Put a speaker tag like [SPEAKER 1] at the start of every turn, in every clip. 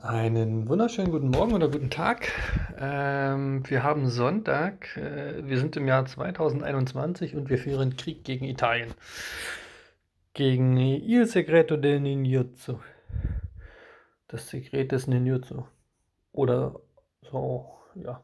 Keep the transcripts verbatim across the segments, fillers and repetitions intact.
[SPEAKER 1] Einen wunderschönen guten Morgen oder guten Tag. Ähm, wir haben Sonntag. Äh, wir sind im Jahr zweitausendeinundzwanzig und wir führen Krieg gegen Italien. Gegen Il Segreto del Ninjutsu. Das Sekret des Ninjutsu. Oder so, ja.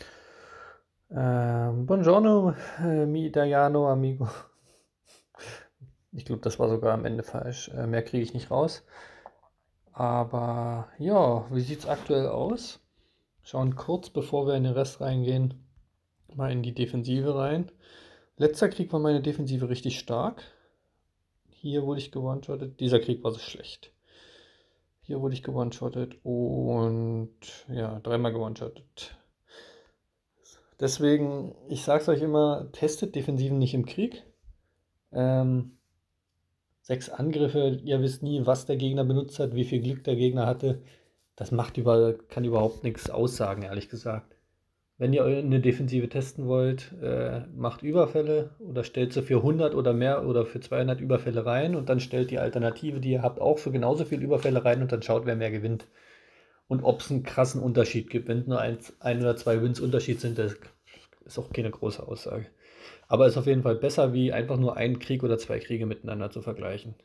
[SPEAKER 1] Ähm, buongiorno, äh, mi italiano amigo. Ich glaube, das war sogar am Ende falsch. Äh, mehr kriege ich nicht raus. Aber ja, wie sieht es aktuell aus? Schauen kurz, bevor wir in den Rest reingehen, mal in die Defensive rein. Letzter Krieg war meine Defensive richtig stark. Hier wurde ich gewone-shottet. Dieser Krieg war so schlecht. Hier wurde ich gewone-shottet und ja, dreimal gewone-shottet. Deswegen, ich sag's euch immer, testet Defensiven nicht im Krieg. Ähm, sechs Angriffe, ihr wisst nie, was der Gegner benutzt hat, wie viel Glück der Gegner hatte. Das macht über, kann überhaupt nichts aussagen, ehrlich gesagt. Wenn ihr eine Defensive testen wollt, äh, macht Überfälle oder stellt sie für hundert oder mehr oder für zweihundert Überfälle rein und dann stellt die Alternative, die ihr habt, auch für genauso viele Überfälle rein und dann schaut, wer mehr gewinnt. Und ob es einen krassen Unterschied gibt. Wenn es nur ein, ein oder zwei Wins Unterschied sind, das ist auch keine große Aussage. Aber ist auf jeden Fall besser, wie einfach nur einen Krieg oder zwei Kriege miteinander zu vergleichen.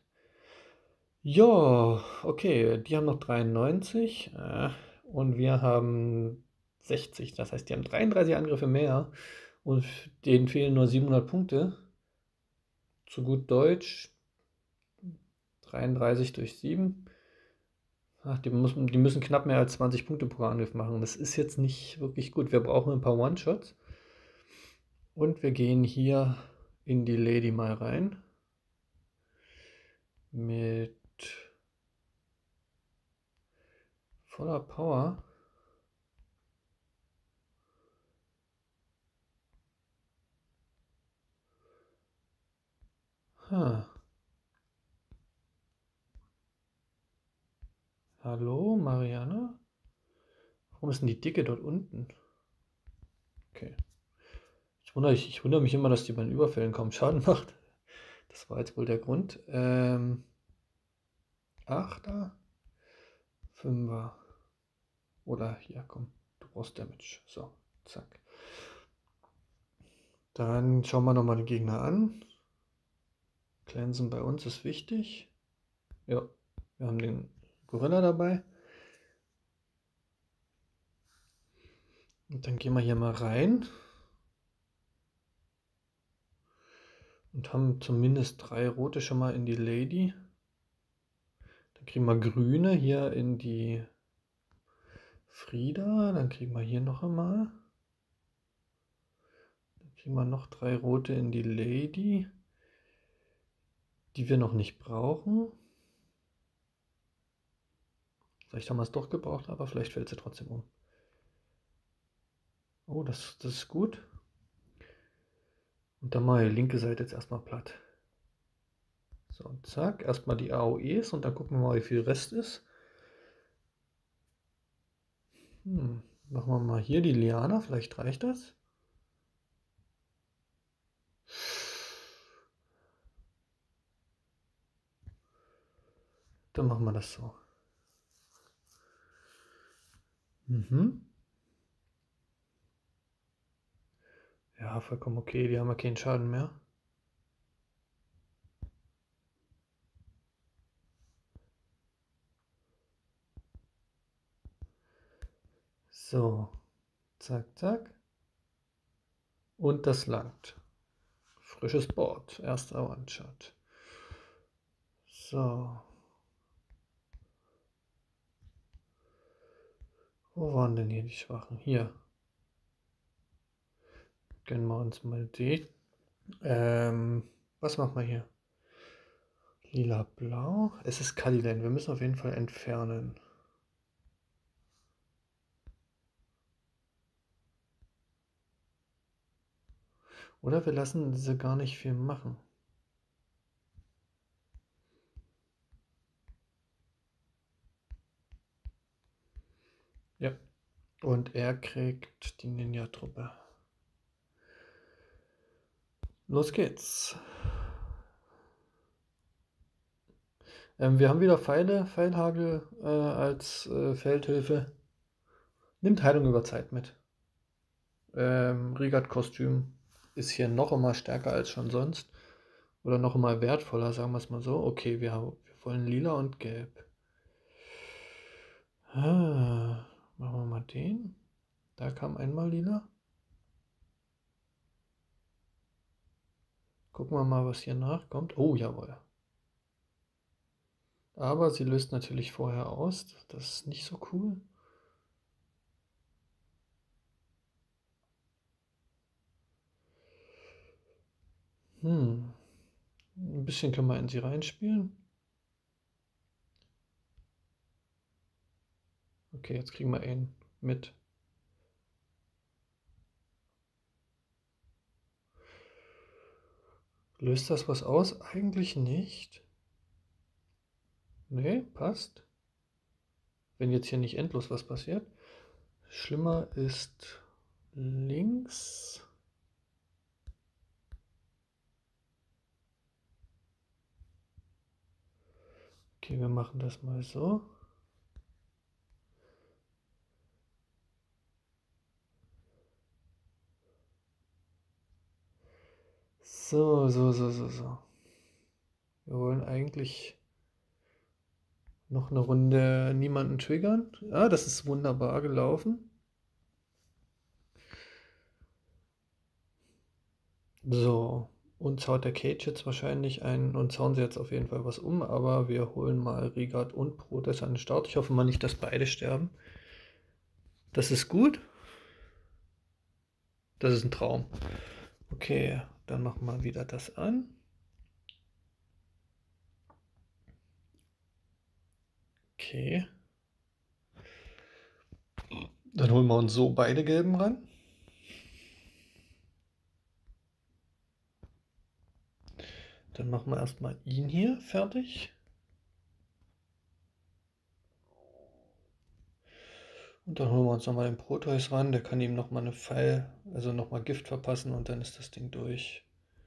[SPEAKER 1] Ja, okay, die haben noch dreiundneunzig äh, und wir haben sechzig. Das heißt, die haben dreiunddreißig Angriffe mehr und denen fehlen nur siebenhundert Punkte. Zu gut Deutsch, dreiunddreißig durch sieben. Ach, die müssen, die müssen knapp mehr als zwanzig Punkte pro Angriff machen. Das ist jetzt nicht wirklich gut. Wir brauchen ein paar One-Shots. Und wir gehen hier in die Lady mal rein. Mit voller Power. Huh. Hallo, Marianne? Warum ist denn die Dicke dort unten? Okay. Ich wundere, ich, ich wundere mich immer, dass die bei den Überfällen kaum Schaden macht. Das war jetzt wohl der Grund. Ähm, Achter, Fünfer. Oder hier, komm, du brauchst Damage. So, zack. Dann schauen wir nochmal den Gegner an. Cleansen bei uns ist wichtig. Ja, wir haben den Gorilla dabei. Und dann gehen wir hier mal rein. Und haben zumindest drei rote schon mal in die Lady. Dann kriegen wir grüne hier in die Frieda. Dann kriegen wir hier noch einmal. Dann kriegen wir noch drei rote in die Lady, die wir noch nicht brauchen. Vielleicht haben wir es doch gebraucht, aber vielleicht fällt sie trotzdem um. Oh, das, das ist gut. Und dann mal die linke Seite jetzt erstmal platt. So, zack, erstmal die A O Es und dann gucken wir mal, wie viel Rest ist. Hm, machen wir mal hier die Liana, vielleicht reicht das. Dann machen wir das so. Mhm. Ja, vollkommen okay, die haben ja keinen Schaden mehr. So, zack, zack. Und das langt. Frisches Board, erster One-Shot. So. Wo waren denn hier die Schwachen? Hier. Gönnen wir uns mal die. Ähm, was machen wir hier? Lila-blau. Es ist Kalilen. Wir müssen auf jeden Fall entfernen. Oder wir lassen sie gar nicht viel machen. Ja. Und er kriegt die Ninja-Truppe. Los geht's. Ähm, wir haben wieder Pfeile, Pfeilhagel äh, als äh, Feldhilfe. Nimmt Heilung über Zeit mit. Ähm, Rigat-Kostüm ist hier noch immer stärker als schon sonst. Oder noch immer wertvoller, sagen wir es mal so. Okay, wir, haben, wir wollen lila und gelb. Ah, machen wir mal den. Da kam einmal lila. Gucken wir mal, was hier nachkommt. Oh, jawohl. Aber sie löst natürlich vorher aus. Das ist nicht so cool. Hm. Ein bisschen können wir in sie reinspielen. Okay, jetzt kriegen wir einen mit. Löst das was aus? Eigentlich nicht. Nee, passt. Wenn jetzt hier nicht endlos was passiert. Schlimmer ist links. Okay, wir machen das mal so. So, so, so, so, so. Wir wollen eigentlich noch eine Runde niemanden triggern. Ah, das ist wunderbar gelaufen. So, uns haut der Cage jetzt wahrscheinlich ein, uns hauen sie jetzt auf jeden Fall was um, aber wir holen mal Rigat und Protoss an den Start. Ich hoffe mal nicht, dass beide sterben. Das ist gut. Das ist ein Traum. Okay, dann machen wir wieder das an. Okay. Dann holen wir uns so beide gelben ran. Dann machen wir erstmal ihn hier fertig. Und dann holen wir uns nochmal den Proteus ran. Der kann ihm nochmal eine Pfeil, also nochmal Gift verpassen und dann ist das Ding durch.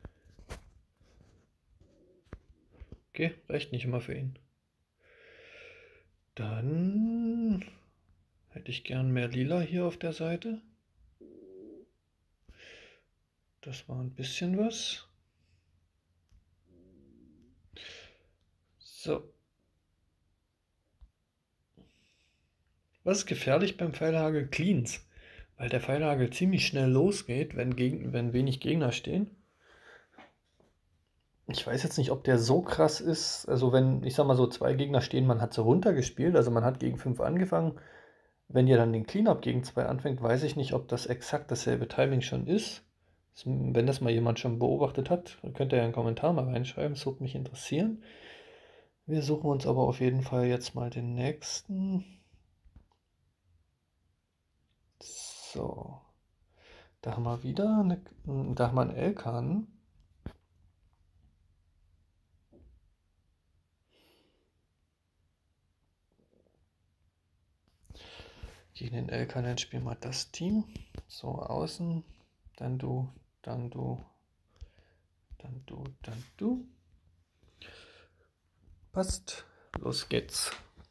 [SPEAKER 1] Okay, reicht nicht immer für ihn. Dann hätte ich gern mehr Lila hier auf der Seite. Das war ein bisschen was. So. Was ist gefährlich beim Pfeilhagel? Cleans. Weil der Pfeilhagel ziemlich schnell losgeht, wenn, gegen, wenn wenig Gegner stehen. Ich weiß jetzt nicht, ob der so krass ist. Also wenn, ich sag mal so, zwei Gegner stehen, man hat sie runtergespielt, also man hat gegen fünf angefangen. Wenn ihr dann den Cleanup gegen zwei anfängt, weiß ich nicht, ob das exakt dasselbe Timing schon ist. Wenn das mal jemand schon beobachtet hat, könnt ihr ja einen Kommentar mal reinschreiben, es würde mich interessieren. Wir suchen uns aber auf jeden Fall jetzt mal den nächsten. So. Da haben wir wieder eine, da haben wir einen Elkan. Gegen den Elkan spielen wir das Team. So, außen. Dann du, dann du, dann du, dann du. Passt. Los geht's.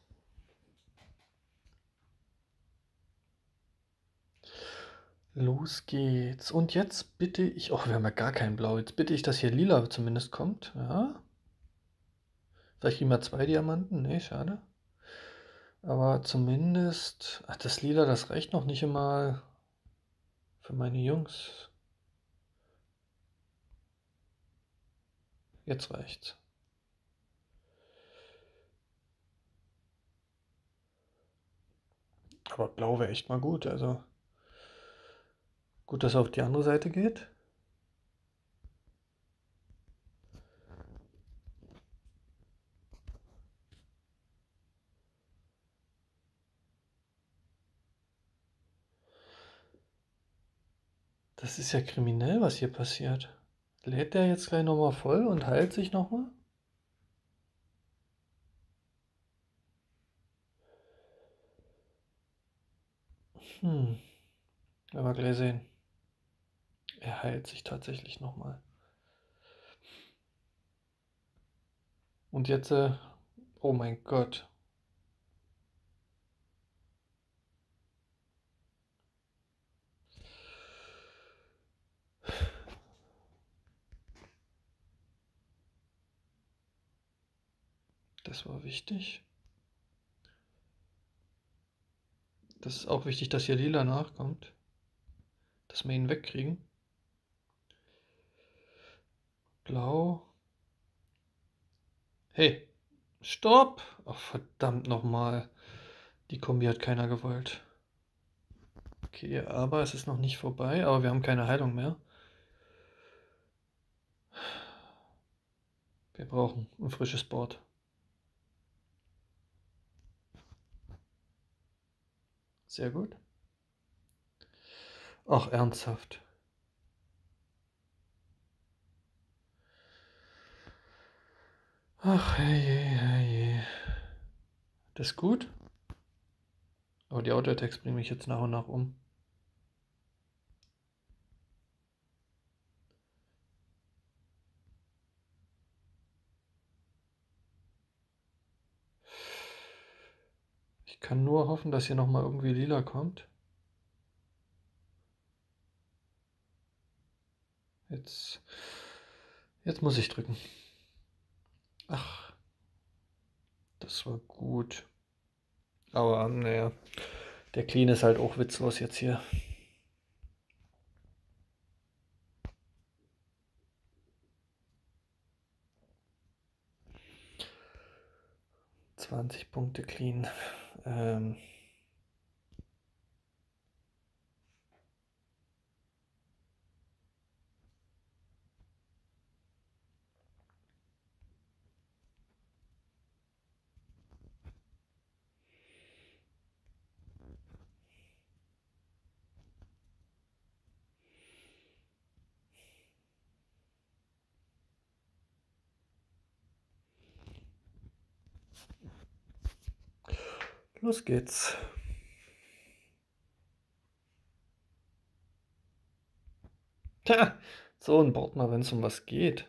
[SPEAKER 1] Los geht's. Und jetzt bitte ich, oh, wir haben ja gar kein Blau. Jetzt bitte ich, dass hier lila zumindest kommt. Ja. Vielleicht kriegen wir zwei Diamanten. Nee, schade. Aber zumindest, ach, das Lila, das reicht noch nicht einmal für meine Jungs. Jetzt reicht's. Aber blau wäre echt mal gut. Also gut, dass er auf die andere Seite geht. Das ist ja kriminell, was hier passiert. Lädt der jetzt gleich nochmal voll und heilt sich nochmal? Hm, werden wir gleich sehen. Er heilt sich tatsächlich nochmal. Und jetzt, äh, Oh mein Gott. Das war wichtig. Das ist auch wichtig, dass hier lila nachkommt. Dass wir ihn wegkriegen. Blau. Hey, stopp! Ach, verdammt nochmal. Die Kombi hat keiner gewollt. Okay, aber es ist noch nicht vorbei, aber wir haben keine Heilung mehr. Wir brauchen ein frisches Board. Sehr gut. Ach, ernsthaft. Ach, herrje, herrje. Das ist gut. Aber die Auto-Attacks bringen mich jetzt nach und nach um. Ich kann nur hoffen, dass hier nochmal irgendwie lila kommt. Jetzt, jetzt muss ich drücken. Ach, das war gut. Aber naja, der Clean ist halt auch witzlos jetzt hier. zwanzig Punkte Clean. Ähm Los geht's. Tja, so ein Board mal, wenn es um was geht.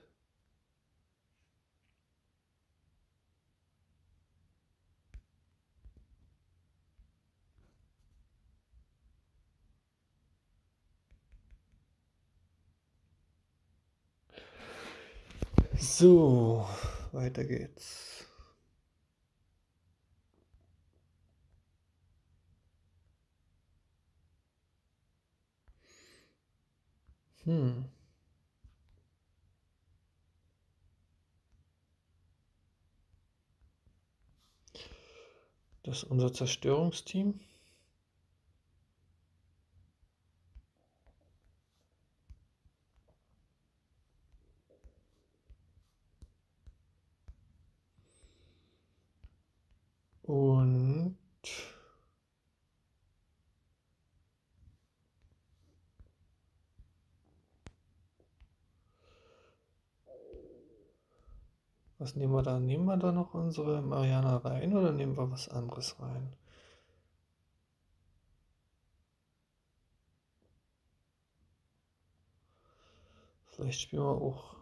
[SPEAKER 1] So, weiter geht's. Hm. Das ist unser Zerstörungsteam. Und was nehmen wir da? Nehmen wir da noch unsere Mariana rein oder nehmen wir was anderes rein? Vielleicht spielen wir auch.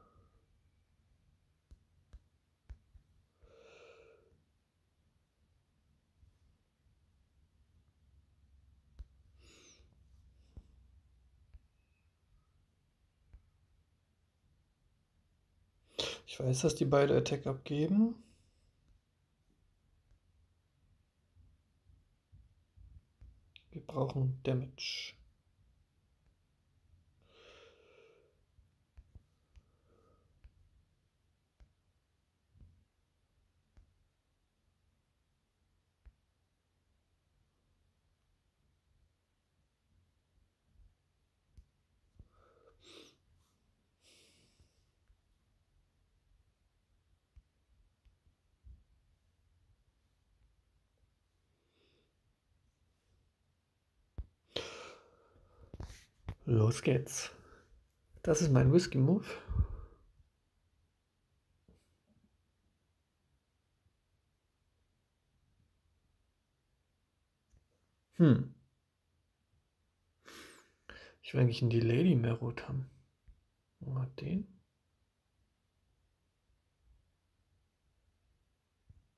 [SPEAKER 1] Ich weiß, dass die beide Attack abgeben. Wir brauchen Damage. Los geht's. Das ist mein Whisky-Move. Hm. Ich will eigentlich einen Delay mehr rot haben. Mal den.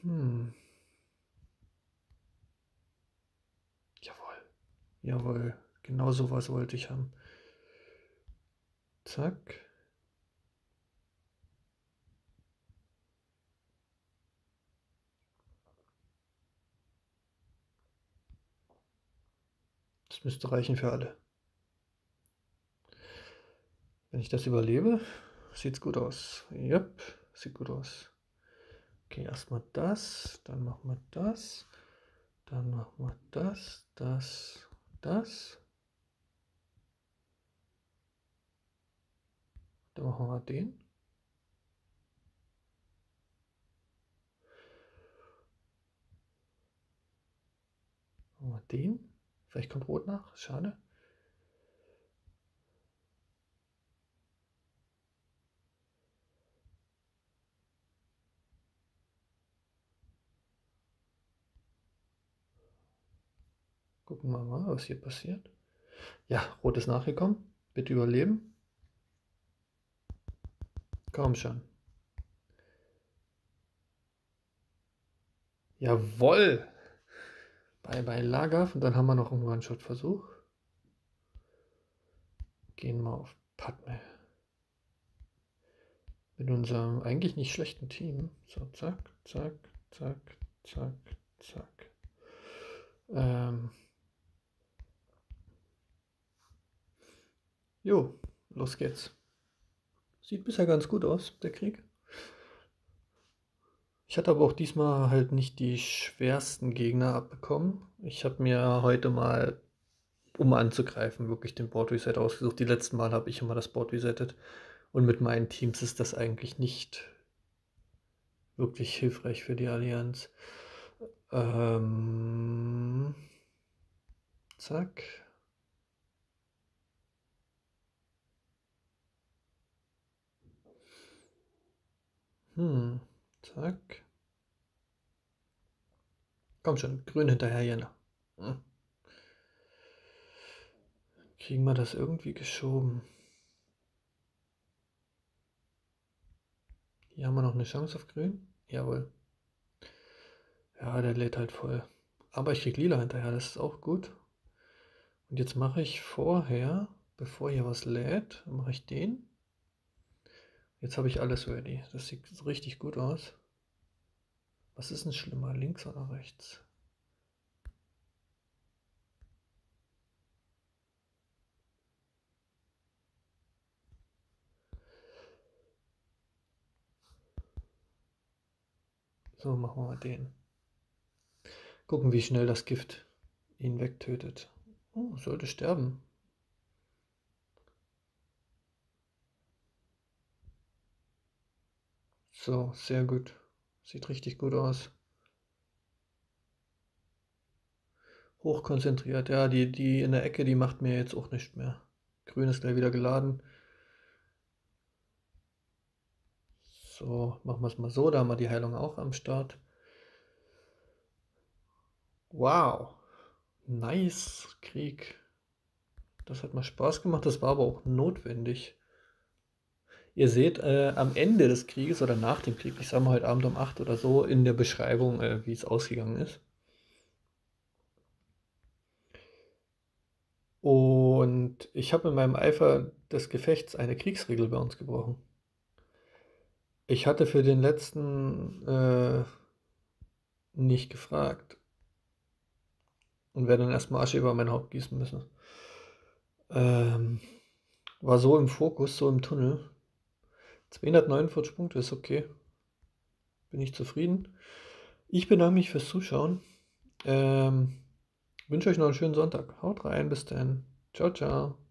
[SPEAKER 1] Hm. Jawohl. Jawohl. Genau sowas wollte ich haben. Zack. Das müsste reichen für alle. Wenn ich das überlebe, sieht's gut aus. Yep, sieht gut aus. Okay, erstmal das, dann machen wir das, dann machen wir das, das, das. Dann machen wir den. Machen wir den. Vielleicht kommt Rot nach, schade. Gucken wir mal, was hier passiert. Ja, Rot ist nachgekommen. Bitte überleben. Komm schon. Jawohl! Bye bye Lagav. Und dann haben wir noch einen One-Shot-Versuch. Gehen wir auf Padme. Mit unserem eigentlich nicht schlechten Team. So, zack, zack, zack, zack, zack. Ähm. Jo, los geht's. Sieht bisher ganz gut aus, der Krieg. Ich hatte aber auch diesmal halt nicht die schwersten Gegner abbekommen. Ich habe mir heute mal, um anzugreifen, wirklich den Board Reset ausgesucht. Die letzten Mal habe ich immer das Board resettet. Und mit meinen Teams ist das eigentlich nicht wirklich hilfreich für die Allianz. Ähm, zack. Hm, zack. Komm schon, grün hinterher, Jena. Hm. Kriegen wir das irgendwie geschoben? Hier haben wir noch eine Chance auf grün. Jawohl. Ja, der lädt halt voll. Aber ich krieg lila hinterher, das ist auch gut. Und jetzt mache ich vorher, bevor hier was lädt, mache ich den. Jetzt habe ich alles ready. Das sieht richtig gut aus. Was ist denn schlimmer, links oder rechts? So, machen wir mal den. Gucken, wie schnell das Gift ihn wegtötet. Oh, sollte sterben. So, sehr gut. Sieht richtig gut aus. Hochkonzentriert. Ja, die, die in der Ecke, die macht mir jetzt auch nichts mehr. Grün ist gleich wieder geladen. So, machen wir es mal so. Da haben wir die Heilung auch am Start. Wow. Nice Krieg. Das hat mal Spaß gemacht. Das war aber auch notwendig. Ihr seht äh, am Ende des Krieges oder nach dem Krieg, ich sage mal heute Abend um acht oder so, in der Beschreibung, äh, wie es ausgegangen ist. Und ich habe in meinem Eifer des Gefechts eine Kriegsregel bei uns gebrochen. Ich hatte für den letzten äh, nicht gefragt und werde dann erstmal Asche über mein Haupt gießen müssen. Ähm, war so im Fokus, so im Tunnel. zweihundertneunundvierzig Punkte ist okay. Bin ich zufrieden. Ich bedanke mich fürs Zuschauen. Ähm, wünsche euch noch einen schönen Sonntag. Haut rein, bis dann. Ciao, ciao.